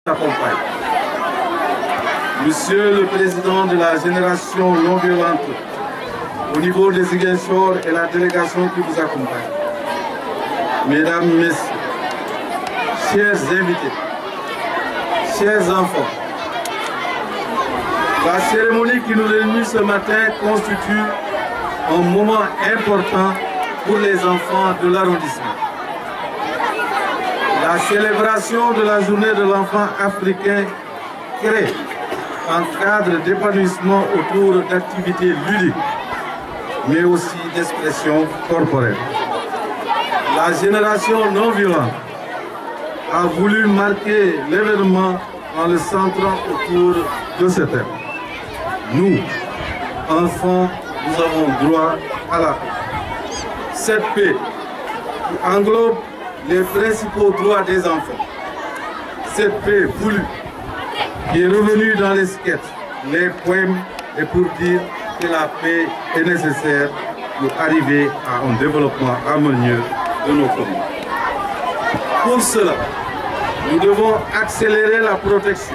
accompagne. Monsieur le Président de la génération non violente, au niveau des Ziguinchor et la délégation qui vous accompagne, Mesdames, Messieurs, chers invités, chers enfants, la cérémonie qui nous réunit ce matin constitue un moment important pour les enfants de l'arrondissement. La célébration de la journée de l'enfant africain crée un cadre d'épanouissement autour d'activités ludiques, mais aussi d'expression corporelle. La génération non violente a voulu marquer l'événement en le centrant autour de ce thème. Nous, enfants, nous avons droit à la paix. Cette paix qui englobe les principaux droits des enfants. Cette paix voulue qui est revenue dans les sketchs, les poèmes et pour dire que la paix est nécessaire pour arriver à un développement harmonieux de nos communes. Pour cela, nous devons accélérer la protection,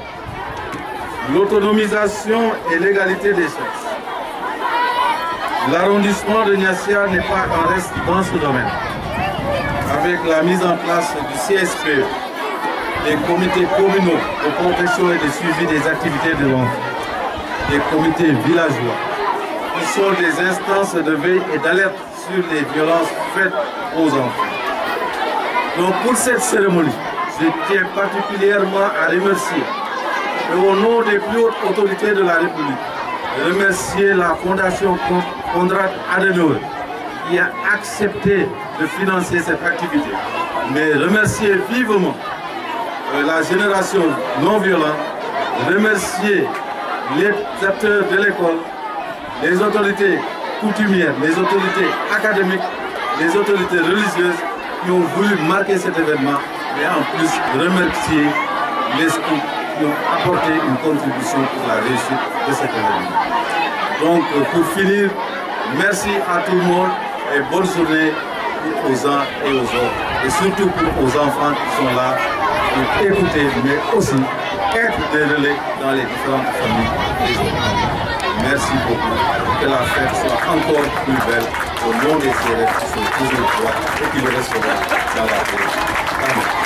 l'autonomisation et l'égalité des chances. L'arrondissement de Niassia n'est pas en reste dans ce domaine. Avec la mise en place du CSPE, des comités communaux de protection et de suivi des activités de l'enfant, des comités villageois, qui sont des instances de veille et d'alerte sur les violences faites aux enfants. Donc pour cette cérémonie, je tiens particulièrement à remercier, et au nom des plus hautes autorités de la République, remercier la Fondation Konrad Adenauer qui a accepté de financer cette activité, mais remercier vivement la génération non violente, remercier les acteurs de l'école, les autorités coutumières, les autorités académiques, les autorités religieuses qui ont voulu marquer cet événement, et en plus remercier les scouts qui ont apporté une contribution pour la réussite de cet événement. Donc pour finir, merci à tout le monde et bonne journée aux uns et aux autres, et surtout aux enfants qui sont là pour écouter, mais aussi être des relais dans les différentes familles des enfants. Merci beaucoup. Que la fête soit encore plus belle au nom des élèves qui sont toujours droits et qui le resteront dans la paix. Amen.